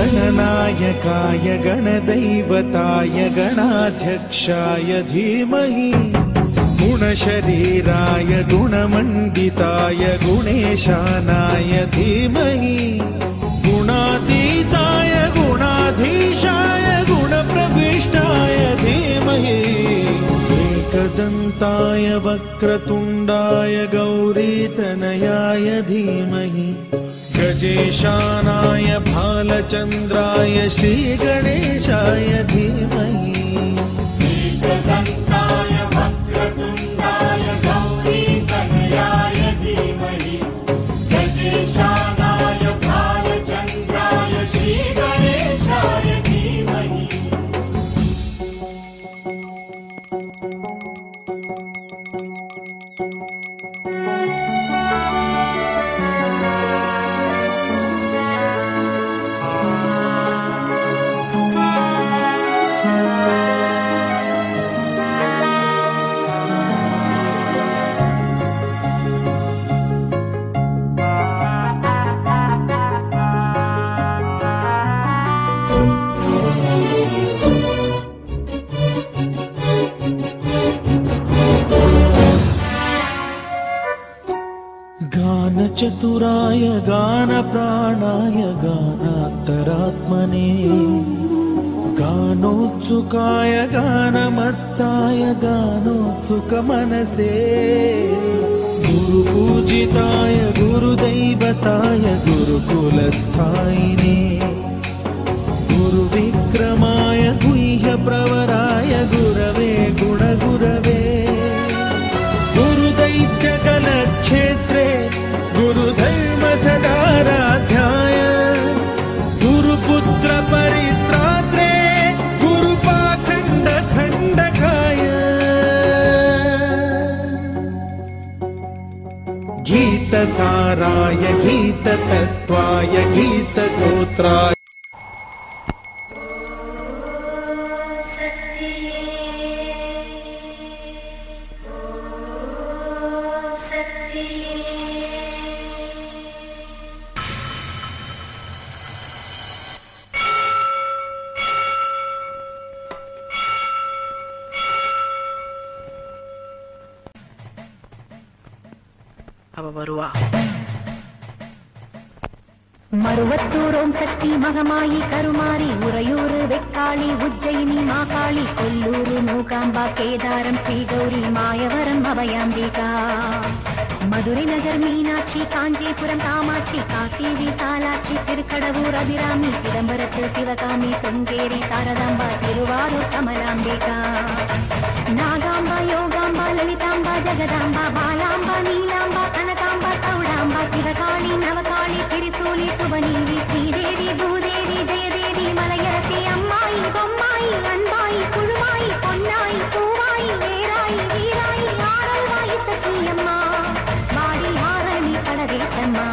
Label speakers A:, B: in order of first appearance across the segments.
A: गणनायकाय गणदैवताय गणाध्यक्षाय धीमहि गुणशरीराय गुणमण्डिताय गुणेशानाय धीमहि गुणातीताय गुणाधीशाय गुणप्रविष्टाय धीमहि एकदन्ताय वक्रतुण्डाय गौरीतनयाय धीमहि गजेशानाय भालचन्द्राय श्रीगणेशाय धीमहि
B: एकदन्ताय वक्रतुण्डाय गौरीतनयाय धीमहि गजेशानाय भालचन्द्राय श्रीगणेशाय धीमहि
A: चतुराय गानप्राणाय गानान्तरात्मने गानोत्सुकाय गानमत्ताय गानोत्सुकमनसे गुरुपूजिताय गुरुदैवताय गुरुकुलस्थायिने गुरुविक्रमाय गुह्यप्रवराय गुरवे गुणगुरवे गुरुदैत्यकलक्षेत्रे गुरुधर्म सदाराध्याय गुरुपुत्र परित्रात्रे गुरुपाखण्ड खण्डकाय गीतसाराय गीततत्त्वाय गीतगोत्राय
C: மருவத்தூர் ஓம் சக்தி மகமாயி கருமாரி உறையூர் வெக்காளி உஜ்ஜயினி மாகாளி கொல்லூர் மூகாம்பா கேதாரம் ஸ்ரீகௌரி மாயவரம் அபயாம்பிகா மதுரை நகர் மீனாட்சி காஞ்சிபுரம் காமாட்சி காசி விசாலாட்சி திருக்கடவூர் அபிராமி சிதம்பரத்து சிவகாமி சுங்கேரி சாரதாம்பா திருவாரூர் கமலாம்பிகா நாகாம்பா யோகாம்பா லலிதாம்பா ஜெகதாம்பா பாலாம்பா நீலாம்பா கனகாம்பா சௌடாம்பா சிவகாளி நவகாளி திரிசூலி சுபநீவி ஸ்ரீதேவி பூதேவி ஜெயதேவி மலையரசி அம்மாயி பொம்மாயி அன்பாயி குழுவாயி பொன்னாயி பூவாயி வேராயி வீராயி ஆரல்வாயி சத்தியம்மா வாடி ஆரணி படவேட்டம்மா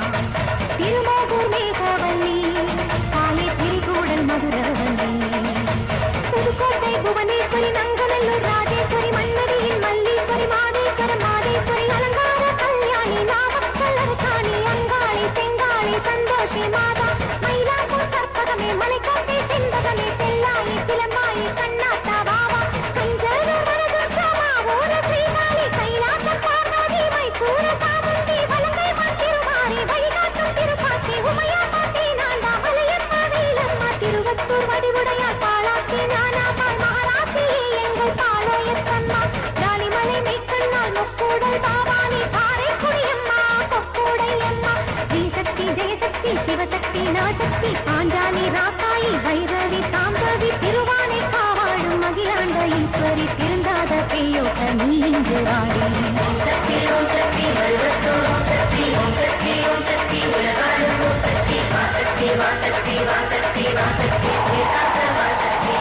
C: திருமோகூர் மேகவல்லி காலை திரிகூடல் மதுரவல்லி புதுக்கோட்டை புவனேஸ்வரி நங்கநல்லூர் ராஜேஸ்வரி மன்மதியின் மல்லீஸ்வரி மாதேஸ்வரம் மாதேஸ்வரி அலங்கார கல்யாணி நாமக்கல் அரசாணி அங்காளி செங்காளி சந்தோஷி மாதா மயிலாப்பூர் கற்பகமே மலைக்கோட்டை செண்பகமே செல்லாயி சிலம்பாயி கண்ணாத்தா வாவா கஞ்சனூர் வரதுர்கமா ஓர ஸ்ரீகாளி கைலாசம் பார்வதி மைசூர சாமுண்டி வலங்கை திருமாரி வழிகாட்டும் திருப்பாச்சி உமையா பாட்டி நான்தா மலையப்பா வேலம்மா திருவத்தூர் வடிவுடையார் பாலாச்சி ஞானாபால் மகாராசி எங்கள் பாளையத்தம்மா ராணிமலை மெய்க்கண்ணால் முக்கூடல் பாவானி காரைக்குடியம்மா கொக்கூடையம்மா ஸ்ரீசக்தி ஜெயசக்தி சிவசக்தி நவசக்தி பாஞ்சாலி ராக்காயி வைரவி சாம்பவி திருவானை காவாழும் அகிலாண்ட ஈஸ்வரி திருந்தாத பெய்யோட்ட நீ இங்கு வாடி ஓம் சக்தி வருவத்தூர் ஓம் சக்தி ஓம் சக்தி ஓம் சக்தி உலகாளும் ஓம் சக்தி வாசக்தி வாசக்தி வாசக்தி வாசக்தி வேதாந்த வாசக்தி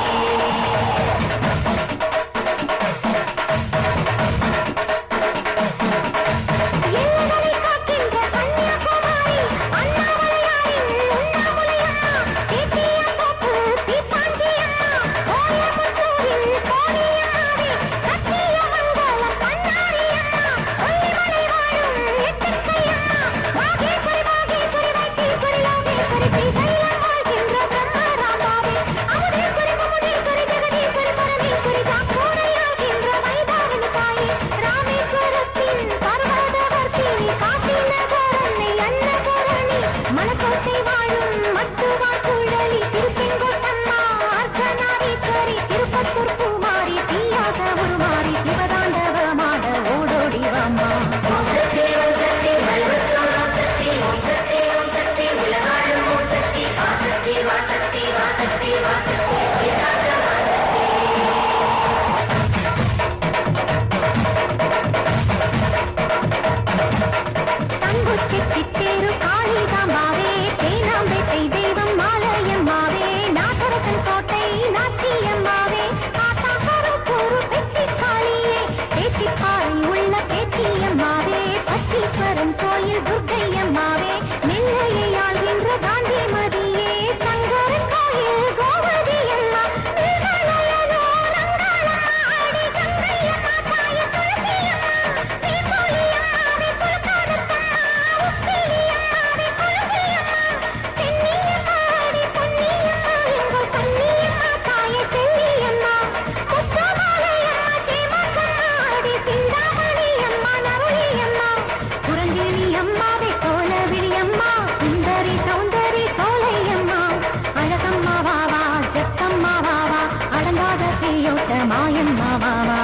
C: எல்லைகளை காக்கின்ற கன்னியாகுமரி அண்ணாமலையாரின் உண்ணாமுலையம்மா தேத்தியத்தோப்பு தீப்பாஞ்சியம்மா கோயம்புத்தூரில் கோடியம்மாவே சத்தியமங்கலம் பண்ணாரியம்மா கொல்லிமலை வாழும் எச்சக்கையம்மா வாகேஸ்வரி வாகேஸ்வரி வைத்தீஸ்வரி லோகேஸ்வரி ஸ்ரீசைலம் வாழ்கின்ற மாயம்மா மாமா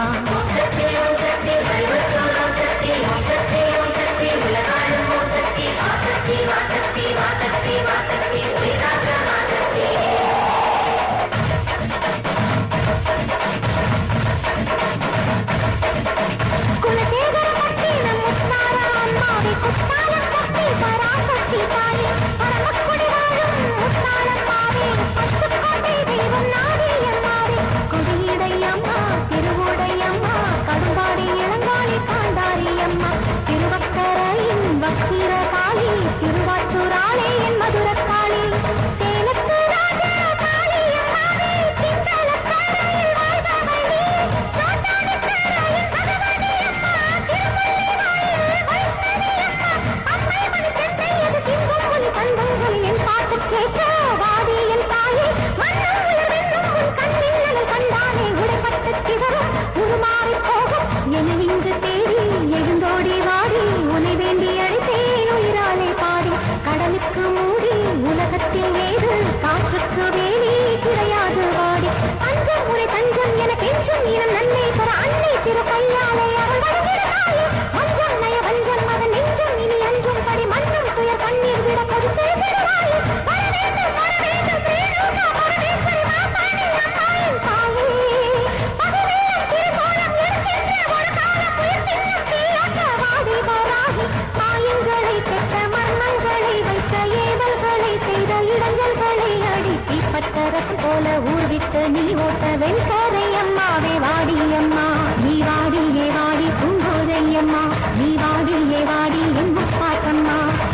C: நீ ஓட்ட வெண்கரையம்மாவே வாடியம்மா நீ வாடியே வாடி பூங்கோதையம்மா நீ வாடியே வாடி என் முப்பாட்டம்மா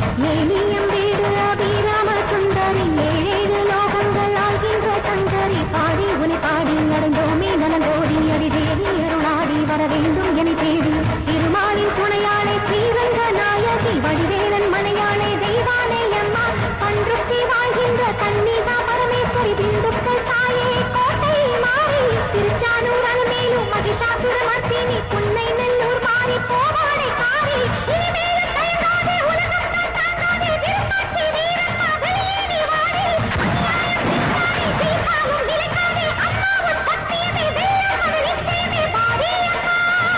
C: ஏனியம் வீடு அபிராம சுந்தரி ஏழேழு லோகங்கள் ஆகின்ற சங்கரி பாடி உனி பாடி அடைந்தோமே நலந்தோடி அடிதேவி அருளாடி வர வேண்டும் என தேடி திருமாலின் துணையாளே ஸ்ரீரங்க நாயகி வடிவேலன் மனையாளே தெய்வானை அம்மா பன்றுத்தி வாழ்கின்ற கன்னிகா பரமேஸ்வரி திண்டுக்கல் தாயே கோட்டை மாறி திருச்சானூர் அலமேலும் மகிஷாசுர மர்த்தினி புன்னை நெல்லூர் மாறி போவாடை காரி இனிமேலும் தயங்காதே உலகம் தான் தாங்காதே விருப்பாட்சி வீரம்மா வெளியேறி வாடி அநியாயம் தீர்க்காலும் நிலைக்காதே அம்மாவும் சத்தியமே வெல்லாமல் நிச்சயமே பாடியம்மா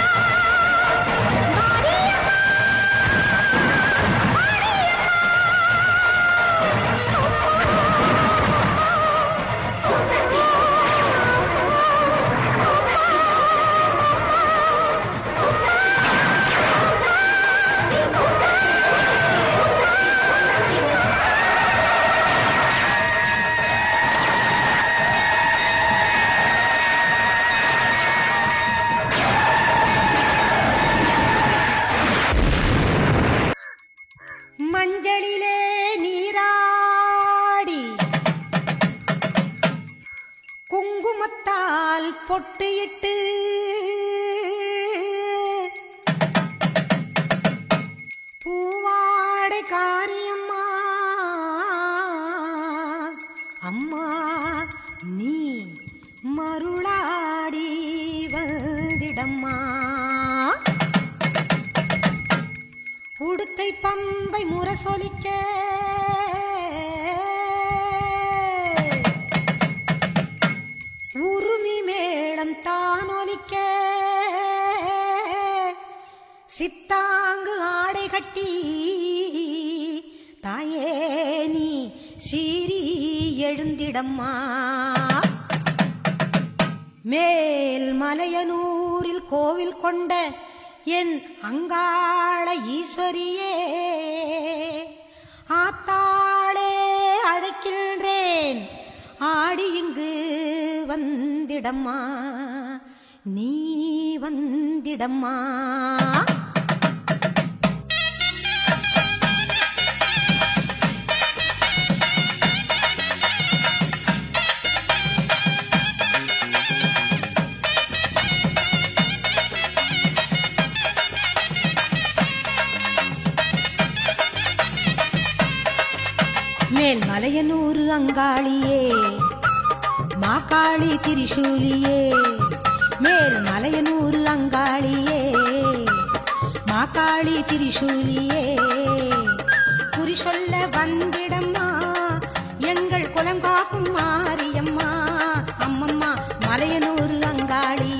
C: மஞ்சளிலே நீராடி குங்குமத்தால் பொட்டியிட்டு பூவாடை காரியம்மா அம்மா நீ மருளாடி வந்திடம்மா உடுக்கை பம்பை முரசொலிக்க உருமி மேளம் தானொலிக்க சித்தாங்கு ஆடை கட்டி தாயே நீ சீறி எழுந்திடம்மா மேல் மலையனூரில் கோவில் கொண்ட என் அங்காள ஈஸ்வரியே ஆத்தாளே அழைக்கின்றேன் ஆடி இங்கு வந்திடம்மா நீ வந்திடம்மா மேல் மலையனூர் அங்காளியே மாகாளி திரிசூலியே மேல் மலையனூர் அங்காளியே மாகாளி திரிசூலியே குறி சொல்ல வந்திடம்மா எங்கள் குலம் காக்கும் மாரியம்மா அம்மம்மா மலையனூர் அங்காளி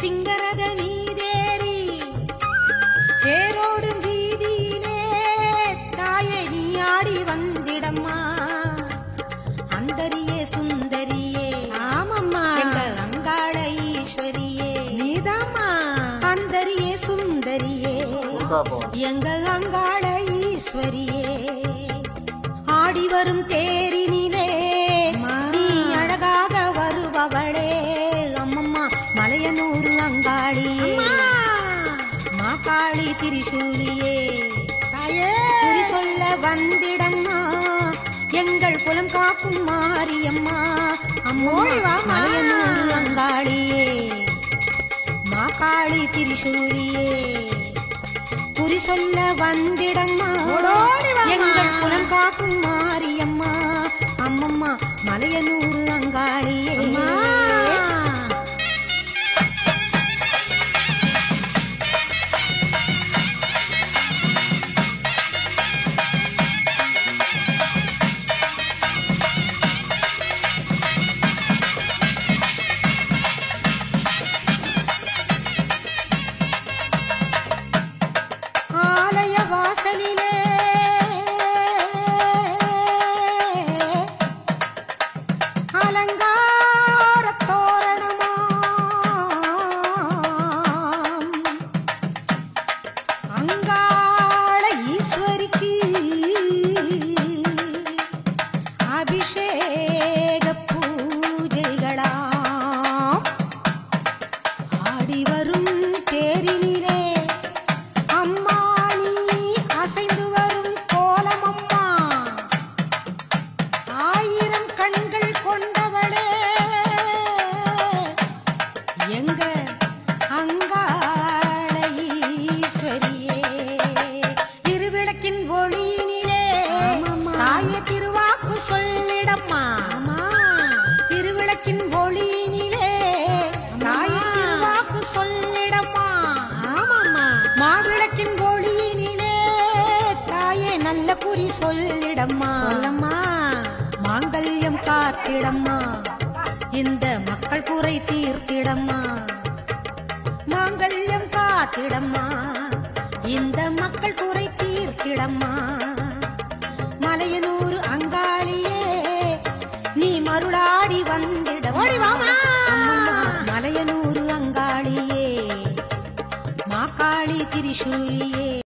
D: சிங்கரத மீதேறி தேரோடும் வீதியிலே தாயே நீ ஆடி வந்திடம்மா அந்தரியே சுந்தரியே ஆமம்மா எங்கள் அங்காள ஈஸ்வரியே நீதாம்மா அந்தரியே சுந்தரியே எங்கள் அங்காள ஈஸ்வரியே ஆடி வரும் தேரினிலே நீ அழகாக வருபவளே அம்மம்மா மலையனூர் அங்காளியே மாகாளி திரிசூலியே குறி சொல்ல வந்திடம்மா எங்கள் குலம் காக்கும் மாரியம்மா அம்மோழிவா மலையனூர் அங்காளியே மாகாளி திரிசூலியே குறி சொல்ல வந்திடம்மா எங்கள் குலம் காக்கும் மாரியம்மா அம்மம்மா மலையனூர் அங்காளியே ஆலய வாசலிலே அலங்கார தோரணமாம் அங்காள ஈஸ்வரிக்கு அபிஷேக பூஜைகளாம் ஆடி வரும் தேரினிலே அம்மா நீ அசைந்து வரும் கோலமம்மா ஆயிரம் கண்கள் கொண்டவளே எங்க அங்காள ஈஸ்வரியே திருவிளக்கின் ஒளியினிலே தாயே திருவாக்கு சொல்லிடம்மா திருவிளக்கின் ஒளியினிலே தாயே திருவாக்கு சொல்லிடம்மா மாவிளக்கின் ஒளியினிலே தாயே நல்ல குறி சொல்லிடம்மா சொல்லம்மா மாங்கல்யம் காத்திடம்மா இந்த மக்கள் குறை தீர்த்திடம்மா மாங்கல்யம் காத்திடம்மா இந்த மக்கள் குறை தீர்த்திடம்மா மலையனூர் அங்காளியே நீ மருளாடி வந்திடம்மா மலையனூர் அங்காளியே மாகாளி திரிசூலியே